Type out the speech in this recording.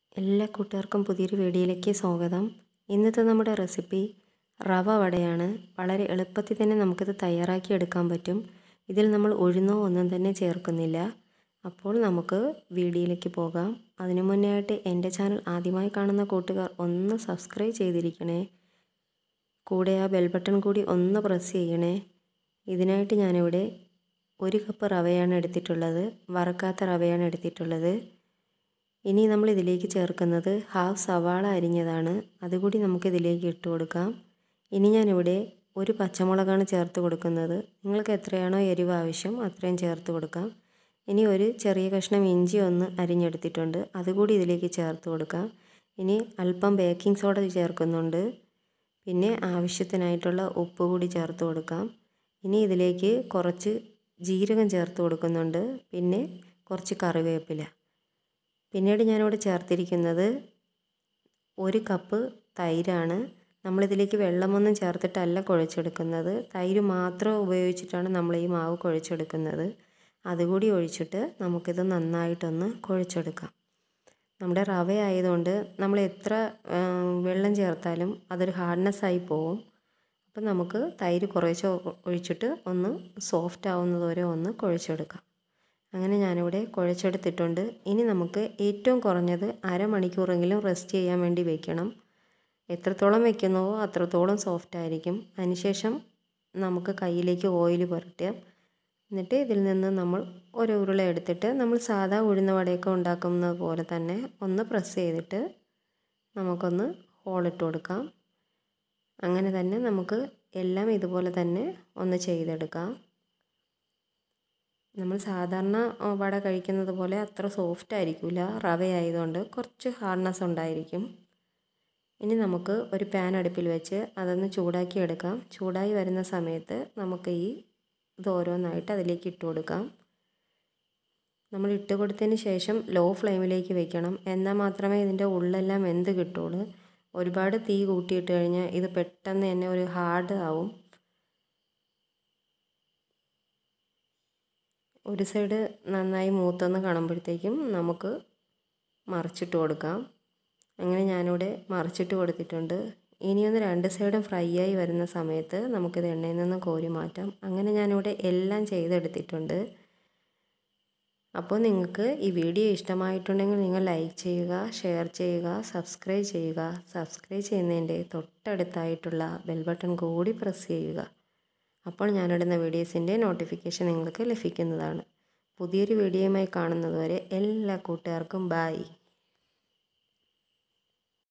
എല്ലാ കൂട്ടുകാർക്കും പുതിയൊരു വീഡിയോയിലേക്ക് സ്വാഗതം. ഇന്നത്തെ നമ്മുടെ റെസിപ്പി റവ വടയാണ്. വളരെ എളുപ്പത്തിൽ തന്നെ നമുക്കിത് തയ്യാറാക്കി എടുക്കാൻ പറ്റും. ഇതിൽ നമ്മൾ ഉഴുന്നോ ഒന്നും തന്നെ ചേർക്കുന്നില്ല. അപ്പോൾ നമുക്ക് വീഡിയോയിലേക്ക് പോകാം. അതിനു മുന്നേ ആയിട്ട് എൻ്റെ ചാനൽ ആദ്യമായി കാണുന്ന കൂട്ടുകാർ ഒന്ന് സബ്സ്ക്രൈബ് ചെയ്തിരിക്കണേ. കൂടെ ആ ബെൽ ബട്ടൺ കൂടി ഒന്ന് പ്രസ് ചെയ്യണേ. ഇതിനായിട്ട് ഞാനിവിടെ 1 കപ്പ് റവയാണ് എടുത്തിട്ടുള്ളത്. വറുക്കാത്ത റവയാണ് എടുത്തിട്ടുള്ളത്. ഇനി നമ്മൾ ഇതിലേക്ക് ചേർക്കുന്നത് ഹാഫ് സവാള അരിഞ്ഞതാണ്. അതുകൂടി നമുക്കിതിലേക്ക് ഇട്ട് കൊടുക്കാം. ഇനി ഞാനിവിടെ 1 പച്ചമുളകാണ് ചേർത്ത് കൊടുക്കുന്നത്. നിങ്ങൾക്ക് എത്രയാണോ എരിവ് ആവശ്യം അത്രയും ചേർത്ത് കൊടുക്കാം. ഇനി ഒരു ചെറിയ കഷ്ണം ഇഞ്ചി ഒന്ന് അരിഞ്ഞെടുത്തിട്ടുണ്ട്, അതുകൂടി ഇതിലേക്ക് ചേർത്ത് കൊടുക്കാം. ഇനി അല്പം ബേക്കിംഗ് സോഡ ചേർക്കുന്നുണ്ട്. പിന്നെ ആവശ്യത്തിനായിട്ടുള്ള ഉപ്പ് കൂടി ചേർത്ത് കൊടുക്കാം. ഇനി ഇതിലേക്ക് കുറച്ച് ജീരകം ചേർത്ത് കൊടുക്കുന്നുണ്ട്. പിന്നെ കുറച്ച് കറിവേപ്പില. പിന്നീട് ഞാനിവിടെ ചേർത്തിരിക്കുന്നത് 1 കപ്പ് തൈരാണ്. നമ്മളിതിലേക്ക് വെള്ളമൊന്നും ചേർത്തിട്ടല്ല കുഴച്ചെടുക്കുന്നത്. തൈര് മാത്രം ഉപയോഗിച്ചിട്ടാണ് നമ്മൾ ഈ മാവ് കുഴച്ചെടുക്കുന്നത്. അതുകൂടി ഒഴിച്ചിട്ട് നമുക്കിത് നന്നായിട്ടൊന്ന് കുഴച്ചെടുക്കാം. നമ്മുടെ റവ ആയതുകൊണ്ട് നമ്മൾ എത്ര വെള്ളം ചേർത്താലും അതൊരു ഹാർഡ്നെസ്സായി പോവും. അപ്പം നമുക്ക് തൈര് കുറേശ്ശെ ഒഴിച്ചിട്ട് ഒന്ന് സോഫ്റ്റ് ആവുന്നത് വരെ ഒന്ന് കുഴച്ചെടുക്കാം. അങ്ങനെ ഞാനിവിടെ കുഴച്ചെടുത്തിട്ടുണ്ട്. ഇനി നമുക്ക് ഏറ്റവും കുറഞ്ഞത് അരമണിക്കൂറെങ്കിലും റെസ്റ്റ് ചെയ്യാൻ വേണ്ടി വെക്കണം. എത്രത്തോളം വെക്കുന്നുവോ അത്രത്തോളം സോഫ്റ്റ് ആയിരിക്കും. അതിനുശേഷം നമുക്ക് കയ്യിലേക്ക് ഓയിൽ പുരട്ടാം. എന്നിട്ട് ഇതിൽ നിന്ന് നമ്മൾ ഒരു ഉരുള എടുത്തിട്ട് നമ്മൾ സാധാ ഉഴുന്ന വടയൊക്കെ ഉണ്ടാക്കുന്നത് പോലെ തന്നെ ഒന്ന് പ്രസ് ചെയ്തിട്ട് നമുക്കൊന്ന് ഹോളിട്ട് കൊടുക്കാം. അങ്ങനെ തന്നെ നമുക്ക് എല്ലാം ഇതുപോലെ തന്നെ ഒന്ന് ചെയ്തെടുക്കാം. നമ്മൾ സാധാരണ വട കഴിക്കുന്നത് പോലെ അത്ര സോഫ്റ്റ് ആയിരിക്കില്ല. റവ ആയതുകൊണ്ട് കുറച്ച് ഹാർഡ്നെസ് ഉണ്ടായിരിക്കും. ഇനി നമുക്ക് ഒരു പാൻ അടുപ്പിൽ വെച്ച് അതൊന്ന് ചൂടാക്കി എടുക്കാം. ചൂടായി വരുന്ന സമയത്ത് നമുക്ക് ഇത് ഓരോന്നായിട്ട് അതിലേക്ക് ഇട്ട് കൊടുക്കാം. നമ്മൾ ഇട്ട് കൊടുത്തതിന് ശേഷം ലോ ഫ്ലെയിമിലേക്ക് വെക്കണം. എന്നാൽ മാത്രമേ ഇതിൻ്റെ ഉള്ളെല്ലാം വെന്ത് കിട്ടുള്ളൂ. ഒരുപാട് തീ കൂട്ടിയിട്ട് കഴിഞ്ഞാൽ ഇത് പെട്ടെന്ന് തന്നെ ഒരു ഹാർഡ് ആവും. ഒരു സൈഡ് നന്നായി മൂത്തൊന്ന് കാണുമ്പോഴത്തേക്കും നമുക്ക് മറിച്ചിട്ട് കൊടുക്കാം. അങ്ങനെ ഞാനിവിടെ മറിച്ചിട്ട് കൊടുത്തിട്ടുണ്ട്. ഇനിയൊന്ന് 2 സൈഡും ഫ്രൈ ആയി വരുന്ന സമയത്ത് നമുക്കിത് എണ്ണയിൽ നിന്ന് കോരി മാറ്റാം. അങ്ങനെ ഞാനിവിടെ എല്ലാം ചെയ്തെടുത്തിട്ടുണ്ട്. അപ്പോൾ നിങ്ങൾക്ക് ഈ വീഡിയോ ഇഷ്ടമായിട്ടുണ്ടെങ്കിൽ നിങ്ങൾ ലൈക്ക് ചെയ്യുക, ഷെയർ ചെയ്യുക, സബ്സ്ക്രൈബ് ചെയ്യുക. സബ്സ്ക്രൈബ് ചെയ്യുന്നതിൻ്റെ തൊട്ടടുത്തായിട്ടുള്ള ബെൽ ബട്ടൺ കൂടി പ്രസ് ചെയ്യുക. അപ്പോൾ ഞാനിടുന്ന വീഡിയോസിൻ്റെ നോട്ടിഫിക്കേഷൻ നിങ്ങൾക്ക് ലഭിക്കുന്നതാണ്. പുതിയൊരു വീഡിയോയുമായി കാണുന്നതുവരെ എല്ലാ കൂട്ടുകാർക്കും ബൈ.